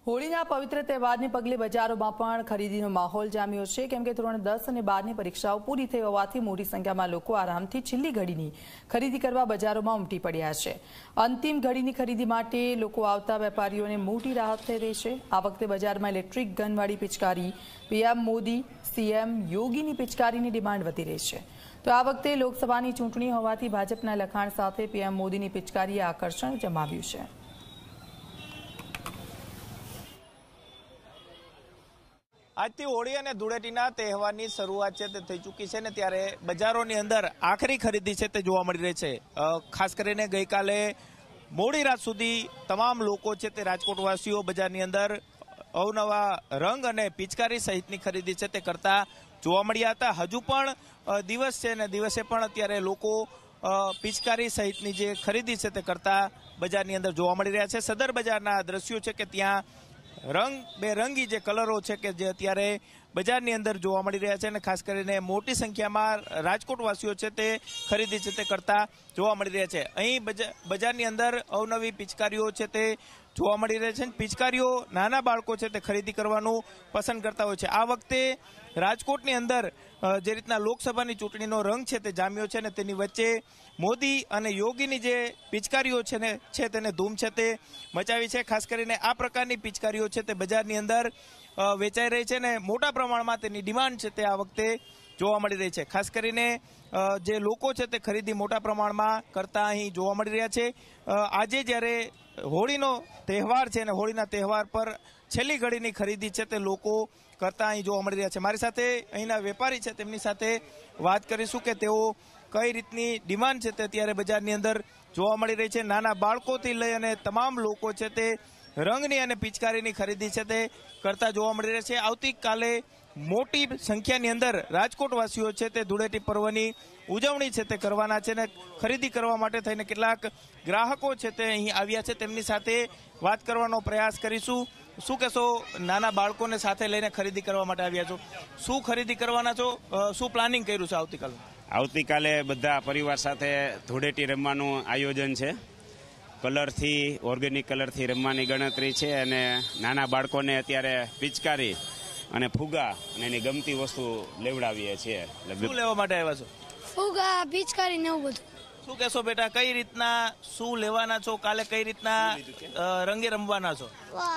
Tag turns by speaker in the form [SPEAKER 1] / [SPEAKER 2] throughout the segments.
[SPEAKER 1] હોળીના પવિત્ર તહેવારને પગલે બજારોમાં પણ ખરીદીનો માહોલ જામ્યો છે, કેમ કે ધોરણ 10 અને 12ની પરીક્ષાઓ પૂરી થઈ હોવાથી મોટી સંખ્યામાં લોકો આરામથી છેલ્લી ઘડીની ખરીદી કરવા બજારોમાં ઉમટી પડ્યા છે। અંતિમ ઘડીની ખરીદી માટે લોકો આવતા વેપારીઓને મોટી રાહત થઈ રહી છે। આ વખતે બજારમાં ઇલેક્ટ્રિક ગનવાળી પિચકારી, પીએમ મોદી, સીએમ યોગીની પિચકારીની ડિમાન્ડ વધી રહી છે। તો આ વખતે લોકસભાની ચૂંટણી હોવાથી ભાજપના લખાણ સાથે પીએમ મોદીની પિચકારીએ આકર્ષણ જમાવ્યું છે।
[SPEAKER 2] આજથી હોળી અને ધૂળેટીના તહેવારની શરૂઆત છે તે થઈ ચૂકી છે ને ત્યારે બજારોની અંદર આખરી ખરીદી છે તે જોવા મળી રહી છે। ખાસ કરીને ગઈકાલે મોડી રાત સુધી તમામ લોકો છે તે રાજકોટવાસીઓ બજારની અંદર અવનવા રંગ અને પિચકારી સહિતની ખરીદી છે તે કરતા જોવા મળ્યા હતા। હજુ પણ દિવસ છે ને દિવસે પણ અત્યારે લોકો પિચકારી સહિતની જે ખરીદી છે તે કરતા બજારની અંદર જોવા મળી રહ્યા છે। સદર બજારના દ્રશ્યો છે કે ત્યાં બેરંગી જે કલરો છે કે જે અત્યારે બજારની અંદર જોવા મળી રહ્યા છે અને ખાસ કરીને મોટી સંખ્યામાં રાજકોટવાસીઓ છે તે ખરીદી છે તે કરતા જોવા મળી રહ્યા છે। અહીં બજારની અંદર અવનવી પિચકારીઓ છે તે જોવા મળી રહી છે। પિચકારીઓ નાના બાળકો છે તે ખરીદી કરવાનું પસંદ કરતા હોય છે। આ વખતે રાજકોટની અંદર જે રીતના લોકસભાની ચૂંટણીનો રંગ છે તે જામ્યો છે ને તેની વચ્ચે મોદી અને યોગીની જે પિચકારીઓ છે તેને ધૂમ છે તે મચાવી છે। ખાસ કરીને આ પ્રકારની પિચકારીઓ છે તે બજારની અંદર વેચાઈ રહી છે ને મોટા પ્રમાણમાં તેની ડિમાન્ડ છે તે આ વખતે જોવા મળી રહી છે। ખાસ કરીને જે લોકો છે તે ખરીદી મોટા પ્રમાણમાં કરતા અહીં જોવા મળી રહ્યા છે। આજે જ્યારે હોળીનો તહેવાર છે અને હોળીના તહેવાર પર છેલ્લી ઘડીની ખરીદી છે તે લોકો કરતા અહીં જોવા મળી રહ્યા છે। મારી સાથે અહીંના વેપારી છે તેમની સાથે વાત કરીશું કે તેઓ કઈ રીતની ડિમાન્ડ છે તે અત્યારે બજારની અંદર જોવા મળી રહી છે। નાના બાળકોથી લઈ અને તમામ લોકો છે તે રંગની અને પિચકારીની ખરીદી છે તે કરતા જોવા મળી રહ્યા છે। આવતીકાલે મોટી સંખ્યાની અંદર રાજકોટવાસીઓ છે તે ધૂળેટી પર્વની ઉજવણી છે તે કરવાના છે ને ખરીદી કરવા માટે થઈને કેટલાક ગ્રાહકો છે તે અહીં આવ્યા છે। તેમની સાથે વાત કરવાનો પ્રયાસ કરીશું। શું કહેશો, નાના બાળકોને સાથે લઈને ખરીદી કરવા માટે આવ્યા છો, શું ખરીદી કરવાના છો, શું પ્લાનિંગ કર્યું છે આવતીકાલે?
[SPEAKER 3] આવતીકાલે બધા પરિવાર સાથે ધૂળેટી રમવાનું આયોજન છે। કલરથી, ઓર્ગેનિક કલરથી રમવાની ગણતરી છે અને નાના બાળકોને અત્યારે પિચકારી અને ફુગા અને એની ગમતી વસ્તુ લેવડાવીએ છીએ।
[SPEAKER 2] શું લેવા માટે આવ્યા છો?
[SPEAKER 4] ફુગા, પિચકારી ને એવું બધું।
[SPEAKER 2] શું કહેશો બેટા, કઈ રીતના શું લેવાના છો, કાલે કઈ રીતના રંગે રમવાના છો?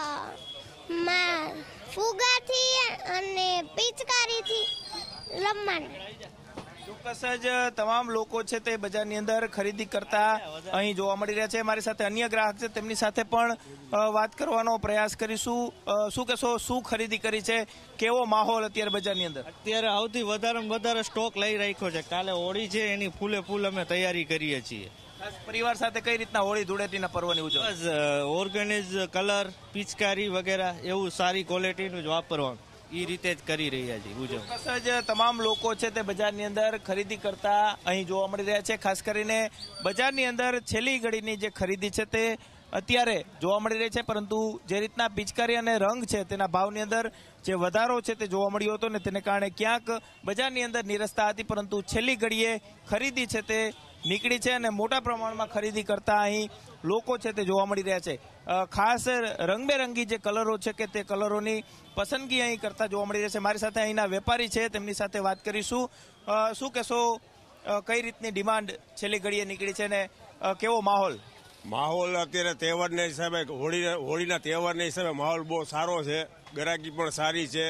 [SPEAKER 4] ફુગાથી અને પિચકારીથી રમવાનું।
[SPEAKER 2] ચોક્કસ જ તમામ લોકો છે તે બજારની અંદર ખરીદી કરતા અહીં જોવા મળી રહ્યા છે। મારી સાથે અન્ય ગ્રાહક છે તેમની સાથે પણ વાત કરવાનો પ્રયાસ કરીશું। શું કહેશો, શું ખરીદી કરી છે, કેવો માહોલ અત્યારે બજારની અંદર?
[SPEAKER 5] અત્યારે સૌથી વધારે સ્ટોક લઈ રાખ્યો છે। કાલે હોળી છે એની ફૂલે ફૂલ અમે તૈયારી કરીએ છીએ।
[SPEAKER 2] પરિવાર સાથે કઈ રીતના હોળી ધૂળેટીના પર્વની ઉજવણી?
[SPEAKER 5] ઓર્ગેનિક કલર, પિચકારી વગેરે એવું સારી ક્વોલિટીનું જ વાપરવાનું, એ રીતે જ કરી રહ્યા છીએ ઉજવણી।
[SPEAKER 2] ચોક્કસ જ તમામ લોકો છે તે બજારની અંદર ખરીદી કરતા અહીં જોવા મળી રહ્યા છે। ખાસ કરીને બજારની અંદર છેલ્લી ઘડીની જે ખરીદી છે તે અત્યારે જોવા મળી રહી છે, પરંતુ જે રીતના પિચકારી અને રંગ છે તેના ભાવની અંદર જે વધારો છે તે જોવા મળ્યો હતો ને તેને કારણે ક્યાંક બજારની અંદર નિરસતા હતી, પરંતુ છેલ્લી ઘડીએ ખરીદી છે તે નીકળી છે અને મોટા પ્રમાણમાં ખરીદી કરતા અહીં લોકો છે તે જોવા મળી રહ્યા છે। ખાસ રંગબેરંગી જે કલરો છે કે તે કલરોની પસંદગી અહીં કરતા જોવા મળી રહ્યા છે। મારી સાથે અહીંના વેપારી છે તેમની સાથે વાત કરીશું। શું કહેશો, કઈ રીતની ડિમાન્ડ છેલ્લી ઘડીએ નીકળી છે ને કેવો માહોલ?
[SPEAKER 6] અત્યારે તહેવારના હિસાબે, હોળીના તહેવારના હિસાબે માહોલ બહુ સારો છે। ગ્રાહકી પણ સારી છે।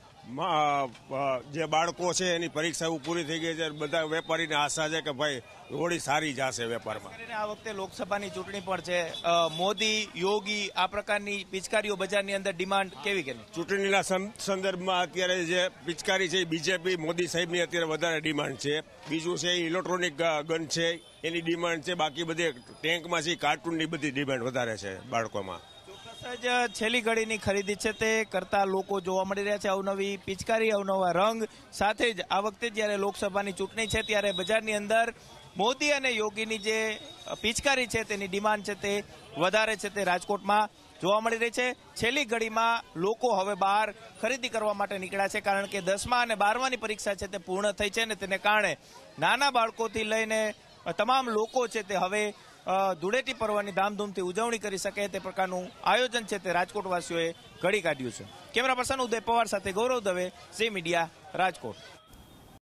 [SPEAKER 6] જે બાળકો છે એની પરીક્ષા પૂરી થઈ ગઈ છે। બધા વેપારીને આશા છે કે ભાઈ હોળી સારી જશે વેપારમાં।
[SPEAKER 2] આ વખતે લોકસભાની ચૂંટણી પણ છે, મોદી, યોગી આ પ્રકારની પિચકારીઓ બજારની અંદર ડિમાન્ડ કેવી કે?
[SPEAKER 6] ચૂંટણીના સંદર્ભમાં અત્યારે જે પિચકારી છે બીજેપી મોદી સાહેબની અત્યારે વધારે ડિમાન્ડ છે। બીજું છે ઇલેક્ટ્રોનિક ગન છે એની ડિમાન્ડ છે। બાકી બધી ટેન્કમાં છે કાર્ટૂનની બધી ડિમાન્ડ વધારે છે બાળકોમાં।
[SPEAKER 2] છેલ્લી ઘડીની ખરીદી છે તે કરતા લોકો જોવા મળી રહ્યા છે। અવનવી પિચકારી, અવનવા રંગ સાથે જ આ વખતે જ્યારે લોકસભાની ચૂંટણી છે ત્યારે બજારની અંદર મોદી અને યોગીની જે પિચકારી છે તેની ડિમાન્ડ છે તે વધારે છે તે રાજકોટમાં જોવા મળી રહી છે। છેલ્લી ઘડીમાં લોકો હવે બહાર ખરીદી કરવા માટે નીકળ્યા છે, કારણ કે 10મા અને 12માની પરીક્ષા છે તે પૂર્ણ થઈ છે ને તેને કારણે નાના બાળકોથી લઈને તમામ લોકો છે તે હવે ધૂળેટી પર્વની ધામધૂમથી ઉજવણી કરી શકે તે પ્રકારનું આયોજન છે તે રાજકોટવાસીઓએ ઘડી કાઢ્યું છે. કેમેરા પર્સન ઉદય પવાર સાથે ગૌરવ દવે, ઝી મીડિયા, રાજકોટ.